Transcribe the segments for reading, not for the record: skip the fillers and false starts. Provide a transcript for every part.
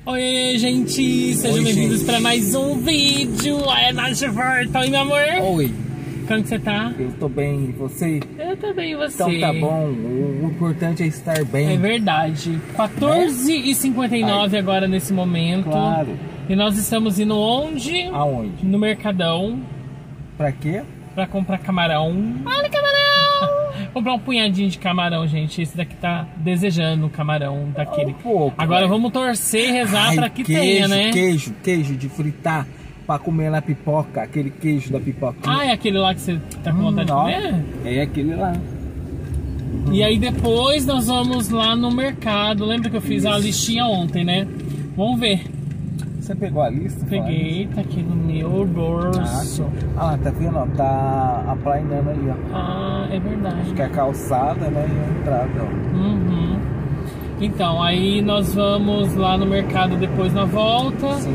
Oi, gente! Sejam bem-vindos para mais um vídeo! Aí, Nath Volta! Oi, meu amor! Oi! Como que você tá? Eu tô bem, e você? Eu tô bem, e você? Então tá bom, o importante é estar bem. É verdade. 14h59 agora nesse momento. Claro. E nós estamos indo onde? Aonde? No Mercadão. Pra quê? Pra comprar camarão. Olha, camarão! Comprar um punhadinho de camarão, gente. Esse daqui tá desejando o camarão daquele. Agora vamos torcer e rezar pra que tenha, né? Queijo de fritar pra comer na pipoca. Aquele queijo da pipoquinha. Ah, é aquele lá que você tá com vontade de comer? É aquele lá. E aí depois nós vamos lá no mercado. Lembra que eu fiz a listinha ontem, né? Vamos ver. Você pegou a lista? Peguei, tá aqui no meu bolso. Ah, tá vendo? Ó, tá aplainando ali, ó. Ah, é verdade. Acho que é a calçada, né? E a entrada, ó. Uhum. Então, aí nós vamos lá no mercado depois na volta. Sim.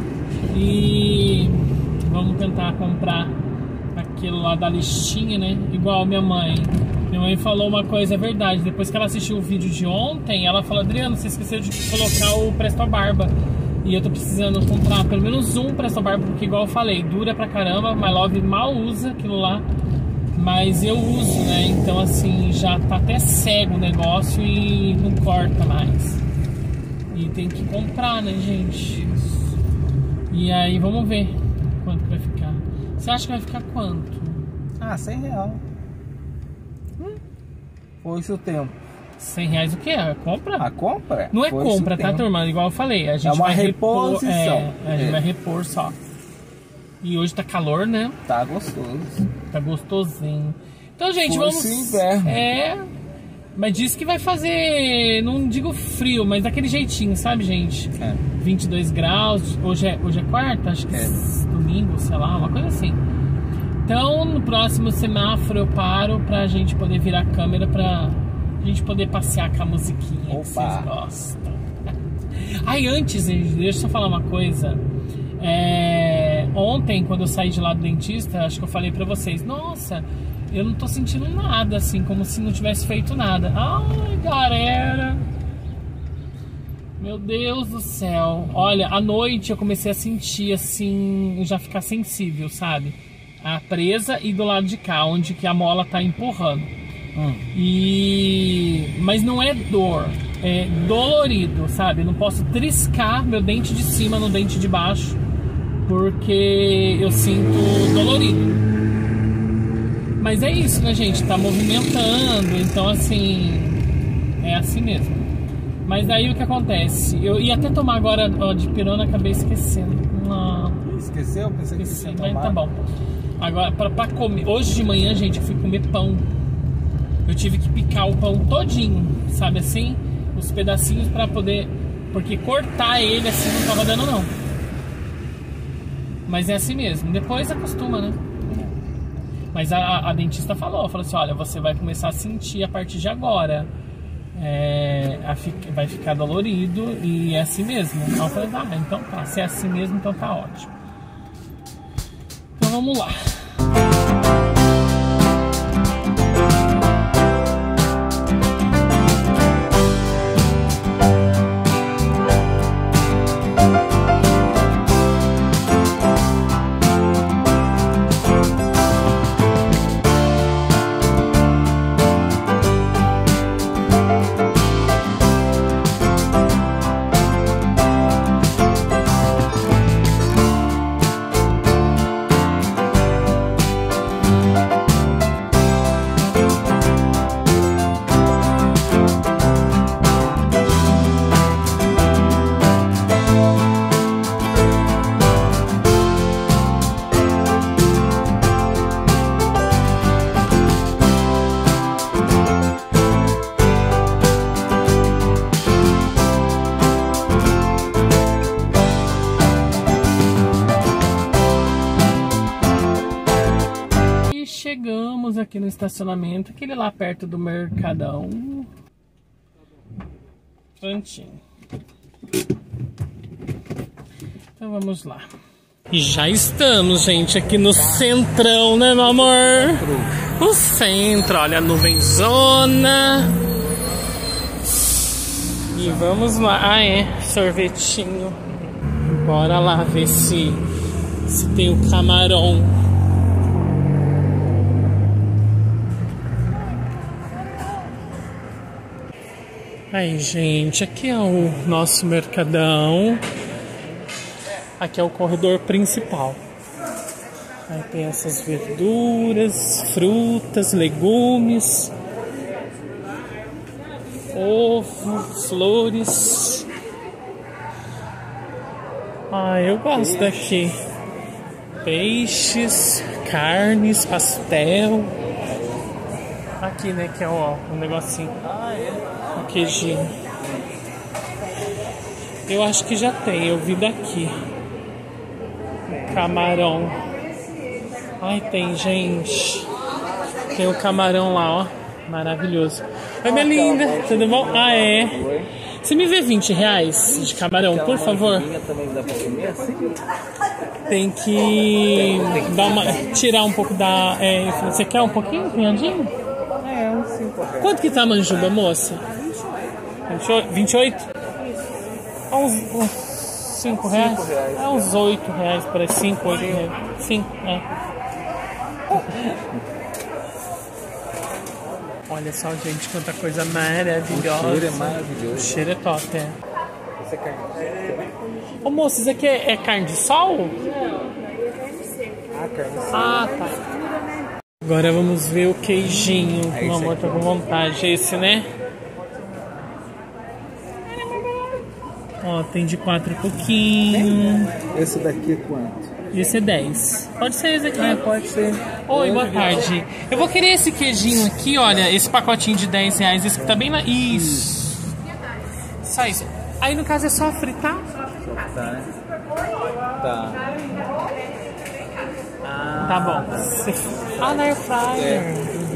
E vamos tentar comprar aquilo lá da listinha, né? Igual minha mãe. Minha mãe falou uma coisa, é verdade. Depois que ela assistiu o vídeo de ontem, ela falou: Adriano, você esqueceu de colocar o Presto Barba. E eu tô precisando comprar pelo menos um Presto Barba, porque igual eu falei, dura pra caramba. My Love mal usa aquilo lá, mas eu uso, né? Então assim, já tá até cego o negócio e não corta mais. E tem que comprar, né, gente? E aí vamos ver quanto vai ficar. Você acha que vai ficar quanto? Ah, R$100. Foi isso o tempo. R$100 o quê? A compra? A compra? Não é compra, tá, turma? Igual eu falei, a gente uma vai reposição. A gente vai repor só. E hoje tá calor, né? Tá gostoso. Tá gostosinho. Então, gente, vamos... inverno. Mas diz que vai fazer, não digo frio, mas daquele jeitinho, sabe, gente? 22 graus. Hoje é quarta? Acho que é domingo, sei lá, uma coisa assim. Então, no próximo semáforo eu paro pra gente poder virar a câmera pra a gente poder passear com a musiquinha. Opa. Que vocês gostam. Aí antes, deixa eu só falar uma coisa. Ontem, quando eu saí de lá do dentista, acho que eu falei pra vocês: nossa, eu não tô sentindo nada, assim, como se não tivesse feito nada. Ai, galera, meu Deus do céu. Olha, à noite eu comecei a sentir, assim, já ficar sensível, sabe? A presa e do lado de cá, onde que a mola tá empurrando. Mas não é dor, é dolorido, sabe? Eu não posso triscar meu dente de cima no dente de baixo, porque eu sinto dolorido. Mas é isso, né, gente? Tá movimentando, então assim, é assim mesmo. Mas aí o que acontece? Eu ia até tomar agora de pirona, acabei esquecendo. Esqueceu? Pensei que você ia tomar. Mas tá bom. Agora, pra comer, hoje de manhã, gente, eu fui comer pão. Eu tive que picar o pão todinho, sabe assim? Os pedacinhos pra poder... Porque cortar ele assim não tava dando, não. Mas é assim mesmo. Depois acostuma, né? Mas a dentista falou assim: olha, você vai começar a sentir a partir de agora. Vai ficar dolorido e é assim mesmo. Então eu falei: então tá. Se é assim mesmo, então tá ótimo. Então vamos lá. Chegamos aqui no estacionamento, aquele lá perto do Mercadão. Prontinho. Então vamos lá. E já estamos, gente, aqui no centrão, né, meu amor? O centro, olha a nuvenzona. E vamos lá. Ah, é. sorvetinho. Bora lá ver se tem o camarão. Aí, gente, aqui é o nosso mercadão. Aqui é o corredor principal. Aí tem essas verduras, frutas, legumes, ovo, flores. Ah, eu gosto daqui. Peixes, carnes, pastel. Aqui, né, que é o negocinho. O queijinho. Eu acho que já tem, eu vi daqui. Camarão. Ai, tem, gente. Tem o camarão lá, ó. Maravilhoso. Oi, minha linda. Tudo bom? Ah, é. Você me vê R$20 de camarão, por favor? Tem que tirar um pouco da... você quer um pouquinho, pinhadinho? Uns 5 reais. Quanto que tá a manjuba, moça? 28? É uns 5 reais? É uns 8 reais, parece 5, 8 reais. 5, é. Olha só, gente, quanta coisa maravilhosa. O cheiro é maravilhoso. O cheiro é top, é. Essa é carne de sol. Ô, moça, isso aqui é carne de sol? Carne de sol. Ah, tá. Agora vamos ver o queijinho. Meu amor, tá com vontade. Esse, né? Ó, tem de 4 e pouquinho. Esse daqui é quanto? Esse é 10. Pode ser esse aqui. Pode ser. Oi, boa tarde. Eu vou querer esse queijinho aqui, olha. Esse pacotinho de R$10. Esse que tá bem na... Isso. Só isso. Aí, no caso, é só fritar? Tá, né? Tá. Tá bom. Ah, na air fryer.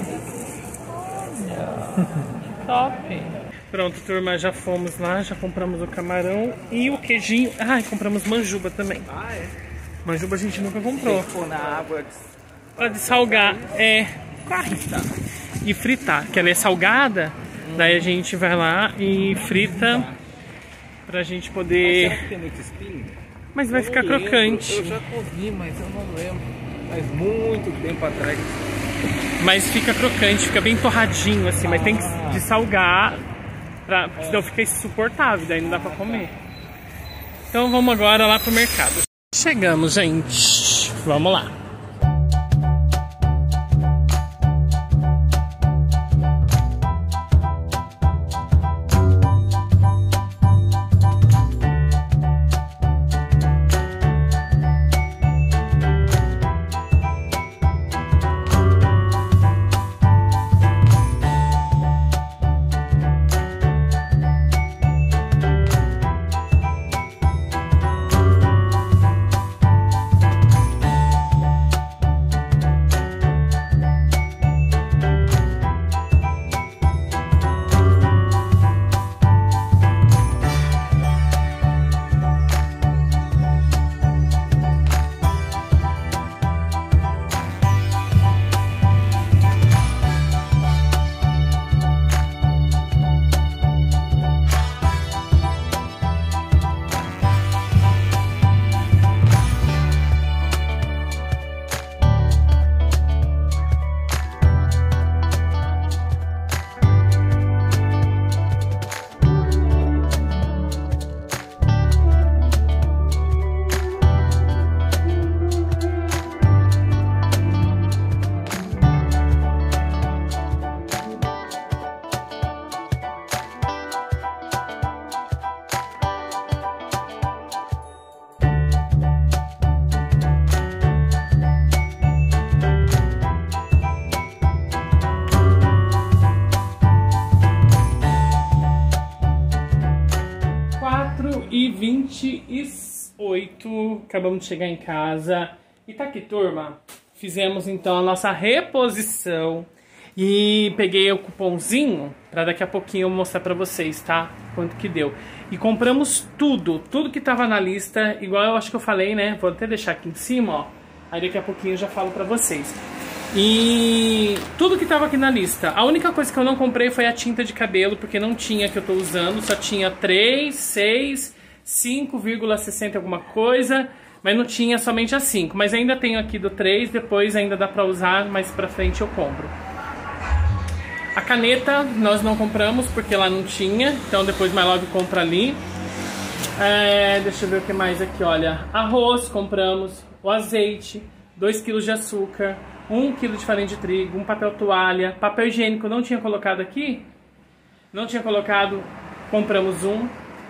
Top. Pronto, turma, já fomos lá, já compramos o camarão e o queijinho. Ah, e compramos manjuba também. Ah, é? Manjuba a gente nunca comprou. Tem que pôr na água. Pode salgar, e fritar, que ela é salgada. Daí a gente vai lá e frita pra gente poder... Será que tem muito espinho? Mas vai ficar crocante. Eu já comi, mas eu não lembro. Faz muito tempo atrás. Mas fica crocante, fica bem torradinho assim, mas tem que de salgar, senão fica insuportável, daí não dá pra comer. Então vamos agora lá pro mercado. Chegamos, gente. Vamos lá. E 28, acabamos de chegar em casa. E tá aqui, turma. Fizemos então a nossa reposição. E peguei o cupomzinho pra daqui a pouquinho eu mostrar pra vocês, tá? Quanto que deu. E compramos tudo que tava na lista. Igual eu acho que eu falei, né? Vou até deixar aqui em cima, ó. Aí daqui a pouquinho eu já falo pra vocês. E tudo que tava aqui na lista. A única coisa que eu não comprei foi a tinta de cabelo, porque não tinha que eu tô usando. Só tinha 3, 6... 5,60 alguma coisa, mas não tinha somente a 5. Mas ainda tenho aqui do 3, depois ainda dá pra usar, mais pra frente eu compro. A caneta nós não compramos porque lá não tinha, então depois My Love compra ali. Deixa eu ver o que mais aqui, olha. Arroz compramos, o azeite, 2 kg de açúcar, 1 kg de farinha de trigo, um papel toalha, papel higiênico não tinha colocado aqui. Não tinha colocado, compramos um.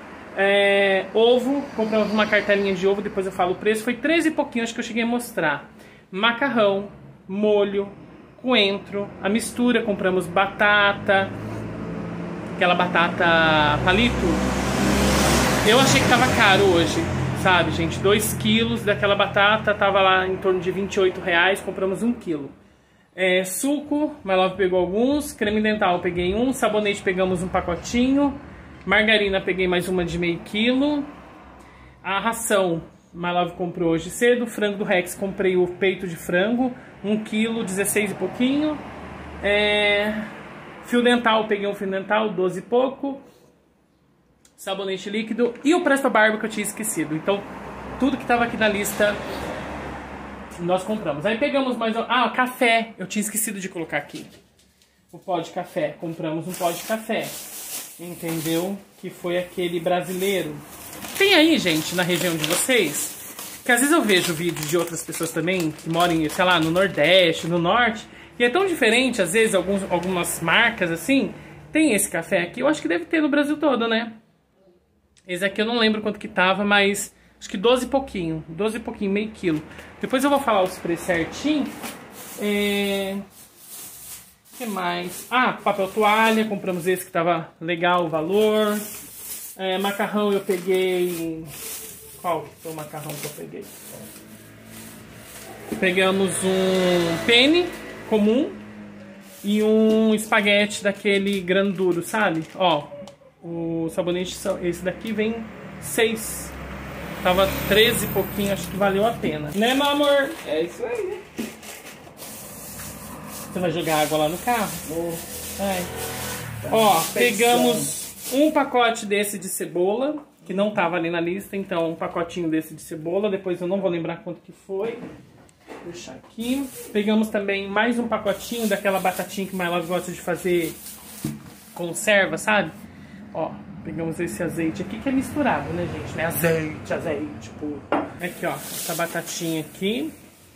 Ovo, compramos uma cartelinha de ovo, depois eu falo o preço. Foi 13 e pouquinho, acho que eu cheguei a mostrar. Macarrão, molho, coentro, a mistura, compramos batata, aquela batata palito. Eu achei que tava caro hoje, sabe, gente? 2 quilos daquela batata, tava lá em torno de R$28, compramos 1 quilo. Suco, My Love pegou alguns, creme dental eu peguei um, sabonete pegamos um pacotinho, margarina peguei mais uma de meio quilo. A ração, My Love comprou hoje cedo, frango do Rex, comprei o peito de frango, 1 quilo, 16 e pouquinho. Fio dental, peguei um fio dental, 12 e pouco. Sabonete líquido e o Presto Barba que eu tinha esquecido. Então, tudo que tava aqui na lista, nós compramos. Aí pegamos mais... café. Eu tinha esquecido de colocar aqui. O pó de café. Compramos um pó de café. Entendeu? Que foi aquele brasileiro. Tem aí, gente, na região de vocês, que às vezes eu vejo vídeos de outras pessoas também, que moram, sei lá, no Nordeste, no Norte, e é tão diferente, às vezes, algumas marcas, assim, tem esse café aqui. Eu acho que deve ter no Brasil todo, né? Esse aqui eu não lembro quanto que tava, mas acho que 12 e pouquinho, meio quilo. Depois eu vou falar os preços certinho. O que mais? Papel toalha, compramos esse que tava legal o valor. Macarrão eu peguei... Qual que foi o macarrão que eu peguei? Pegamos um penne comum e um espaguete daquele granduro, sabe? Ó, o sabonete, esse daqui vem 6. Tava 13 e pouquinho, acho que valeu a pena. Né, meu amor? É isso aí, né? Você vai jogar água lá no carro? Ó, pegamos um pacote desse de cebola, que não tava ali na lista, então um pacotinho desse de cebola, depois eu não vou lembrar quanto que foi. Vou deixar aqui. Pegamos também mais um pacotinho daquela batatinha que My Love gosta de fazer conserva, sabe? Ó, pegamos esse azeite aqui que é misturado, né, gente? Né? Azeite puro. Aqui, ó, essa batatinha aqui.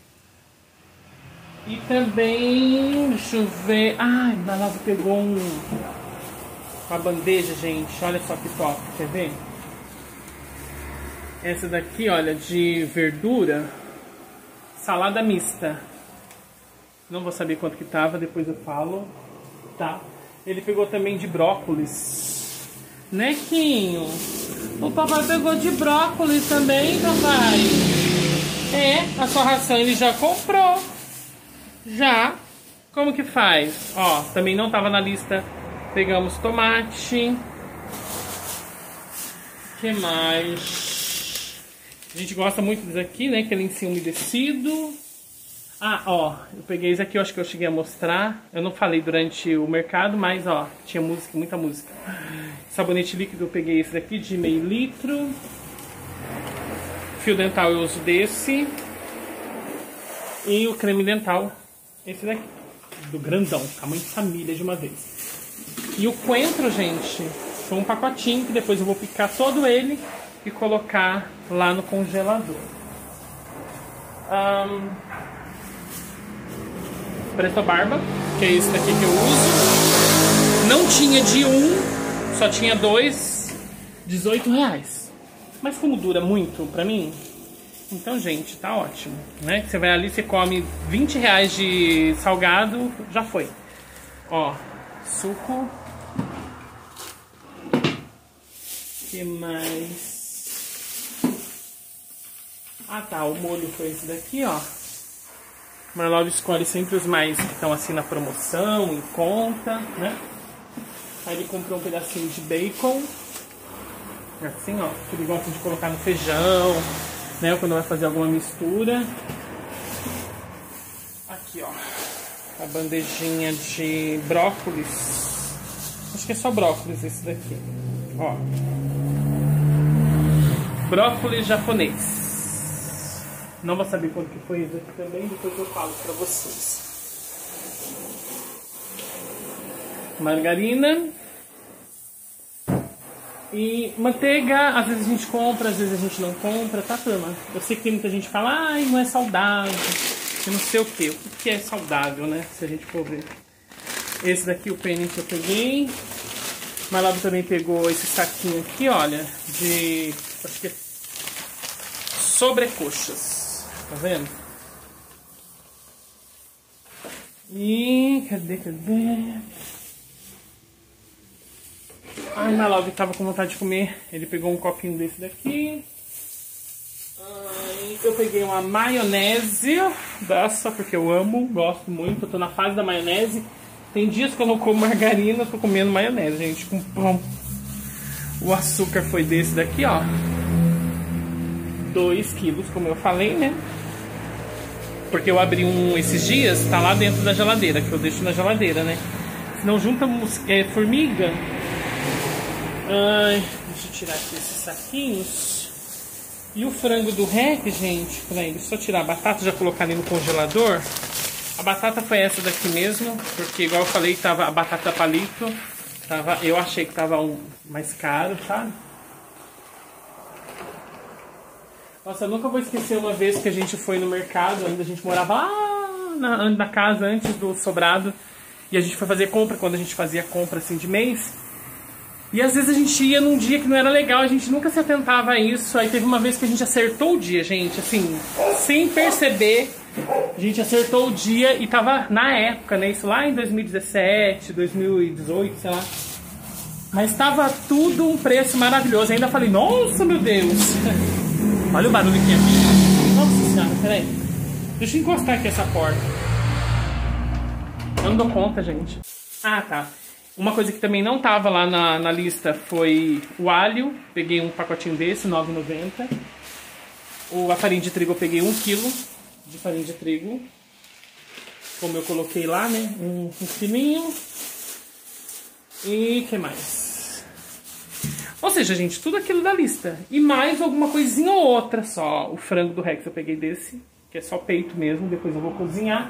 E também, deixa eu ver... My Love pegou uma bandeja, gente. Olha só que top, quer ver? Essa daqui, olha, de verdura. Salada mista. Não vou saber quanto que tava, depois eu falo. Tá? Ele pegou também de brócolis. Nequinho, o papai pegou de brócolis também, papai. A sua ração ele já comprou. Já. Como que faz? Ó, também não tava na lista. Pegamos tomate. O que mais? A gente gosta muito desse aqui, né? Que ele em si umedecido. Ó, eu peguei esse aqui, eu acho que eu cheguei a mostrar. Eu não falei durante o mercado, mas ó, tinha música, muita música. Sabonete líquido eu peguei esse daqui de meio litro. Fio dental eu uso desse. E o creme dental, esse daqui, do grandão, tamanho de família de uma vez. E o coentro, gente, foi um pacotinho que depois eu vou picar todo ele e colocar lá no congelador. Presto Barba, que é esse daqui que eu uso. Não tinha de um, só tinha 2, R$18. Mas como dura muito pra mim, então, gente, tá ótimo, né? Você vai ali, você come R$20 de salgado, já foi. Ó, suco. Que mais? Tá, o molho foi esse daqui, ó. My Love escolhe sempre os mais que estão assim na promoção, em conta, né? Aí ele comprou um pedacinho de bacon. Assim, ó, que ele gosta de colocar no feijão, né? Quando vai fazer alguma mistura. Aqui, ó, a bandejinha de brócolis. Acho que é só brócolis esse daqui, ó. Brócolis japonês. Não vou saber quanto que foi isso aqui também, depois eu falo pra vocês. Margarina. E manteiga, às vezes a gente compra, às vezes a gente não compra, tá, turma? Eu sei que tem muita gente que fala, ai, não é saudável, eu não sei o que. O que é saudável, né? Se a gente for ver. Esse daqui, o penne que eu peguei. Malab também pegou esse saquinho aqui, olha, de, acho que é sobrecoxas, tá vendo? E, cadê? Ai, Malab tava com vontade de comer, ele pegou um copinho desse daqui. Ai, eu peguei uma maionese dessa, porque eu amo, gosto muito, eu tô na fase da maionese. Tem dias que eu não como margarina, tô comendo maionese, gente, com pão. O açúcar foi desse daqui, ó. 2 quilos, como eu falei, né? Porque eu abri um esses dias, tá lá dentro da geladeira, que eu deixo na geladeira, né? Senão junta formiga. Ai, deixa eu tirar aqui esses saquinhos. E o frango do Rec, gente, pra ele só tirar a batata, já colocar ali no congelador. A batata foi essa daqui mesmo, porque igual eu falei, tava a batata palito, eu achei que tava mais caro, sabe? Nossa, eu nunca vou esquecer uma vez que a gente foi no mercado, ainda a gente morava lá na casa antes do sobrado, e a gente foi fazer compra, quando a gente fazia compra assim de mês. E às vezes a gente ia num dia que não era legal, a gente nunca se atentava a isso. Aí teve uma vez que a gente acertou o dia, gente, assim, sem perceber. A gente acertou o dia e tava na época, né? Isso lá em 2017, 2018, sei lá. Mas tava tudo um preço maravilhoso. Ainda falei, nossa, meu Deus. Olha o barulho aqui. Nossa senhora, peraí. Deixa eu encostar aqui essa porta. Eu não dou conta, gente. Ah, tá. Uma coisa que também não tava lá na lista foi o alho. Peguei um pacotinho desse, R$ 9,90. A farinha de trigo eu peguei 1 quilo de farinha de trigo. Como eu coloquei lá, né? Um quilinho. E o que mais? Ou seja, gente, tudo aquilo da lista. E mais alguma coisinha ou outra só. O frango do Rex eu peguei desse, que é só peito mesmo. Depois eu vou cozinhar.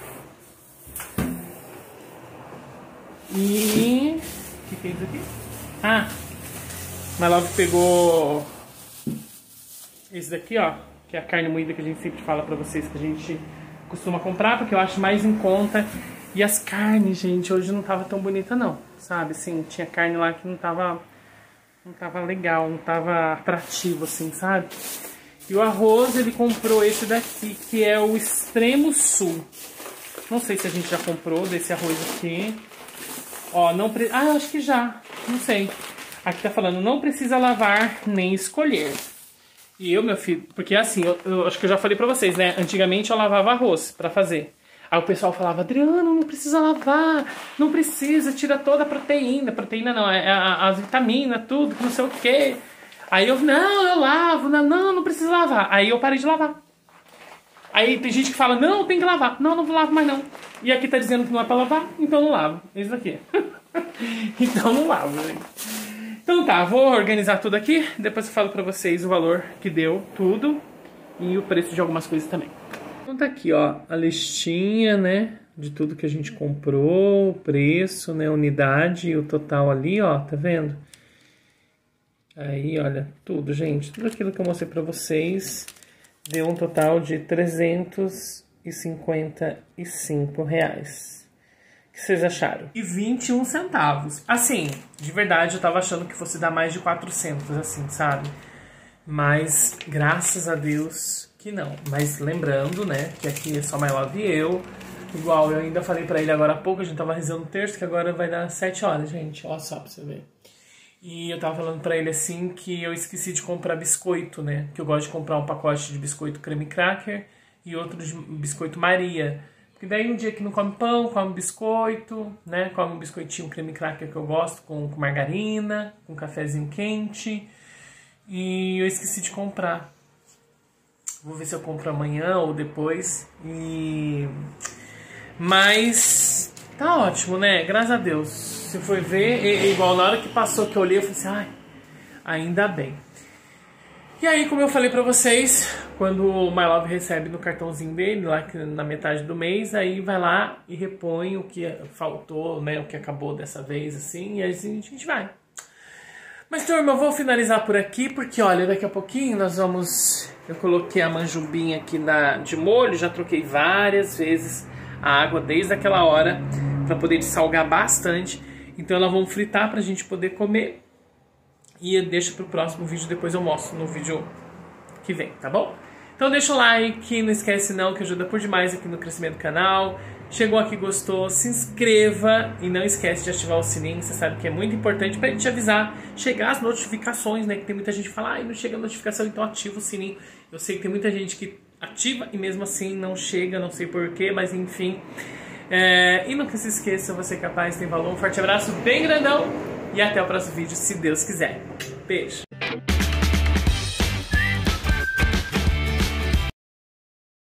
E... o que é isso aqui? Ah! Mas logo pegou esse daqui, ó. Que é a carne moída que a gente sempre fala pra vocês que a gente costuma comprar, porque eu acho mais em conta. E as carnes, gente, hoje não tava tão bonita não, sabe? Assim, tinha carne lá que não tava legal, não tava atrativo, assim, sabe? E o arroz, ele comprou esse daqui, que é o Extremo Sul. Não sei se a gente já comprou desse arroz aqui. Ó, não precisa... Ah, acho que já. Não sei. Aqui tá falando, não precisa lavar nem escolher. E eu, meu filho... Porque assim, eu acho que eu já falei pra vocês, né? Antigamente eu lavava arroz pra fazer. Aí o pessoal falava, Adriano, não precisa lavar. Não precisa, tira toda a proteína. Proteína não, é as vitaminas, tudo, não sei o quê. Aí eu, não, eu lavo. Não precisa lavar. Aí eu parei de lavar. Aí tem gente que fala, não, tem que lavar. Não lavo mais não. E aqui tá dizendo que não é pra lavar, então não lavo. Esse daqui. Então não lavo, gente. Então tá, vou organizar tudo aqui. Depois eu falo pra vocês o valor que deu tudo. E o preço de algumas coisas também. Então tá aqui, ó, a listinha, né? De tudo que a gente comprou. O preço, né? Unidade e o total ali, ó. Tá vendo? Aí, olha, tudo, gente. Tudo aquilo que eu mostrei pra vocês... Deu um total de R$355. O que vocês acharam? E 21 centavos. Assim, de verdade, eu tava achando que fosse dar mais de 400, assim, sabe? Mas, graças a Deus, que não. Mas lembrando, né, que aqui é só My Love e eu. Igual, eu ainda falei pra ele agora há pouco, a gente tava rezando o terço, que agora vai dar 7 horas, gente. Olha só pra você ver. E eu tava falando pra ele assim que eu esqueci de comprar biscoito, né? Que eu gosto de comprar um pacote de biscoito creme cracker e outro de biscoito Maria. Porque daí um dia que não come pão, come biscoito, né? Come um biscoitinho creme cracker que eu gosto com margarina, com cafezinho quente. E eu esqueci de comprar. Vou ver se eu compro amanhã ou depois. Mas tá ótimo, né? Graças a Deus. Se for ver, igual na hora que passou que eu olhei, eu falei assim, ai, ainda bem. E aí, como eu falei pra vocês, quando o My Love recebe no cartãozinho dele, lá na metade do mês, aí vai lá e repõe o que faltou, né, o que acabou dessa vez, assim, e aí a gente vai. Mas, turma, eu vou finalizar por aqui, porque, olha, daqui a pouquinho nós vamos... Eu coloquei a manjubinha aqui de molho, já troquei várias vezes a água desde aquela hora, pra poder salgar bastante. Então, elas vão fritar pra gente poder comer. E deixa pro próximo vídeo, depois eu mostro no vídeo que vem, tá bom? Então deixa o like, não esquece não, que ajuda por demais aqui no crescimento do canal. Chegou aqui, gostou, se inscreva e não esquece de ativar o sininho, você sabe que é muito importante pra gente avisar, chegar as notificações, né? Que tem muita gente que fala, não chega a notificação, então ativa o sininho. Eu sei que tem muita gente que ativa e mesmo assim não chega, não sei porquê, mas enfim. E nunca se esqueça, você é capaz, tem valor. Um forte abraço bem grandão. E até o próximo vídeo, se Deus quiser. Beijo!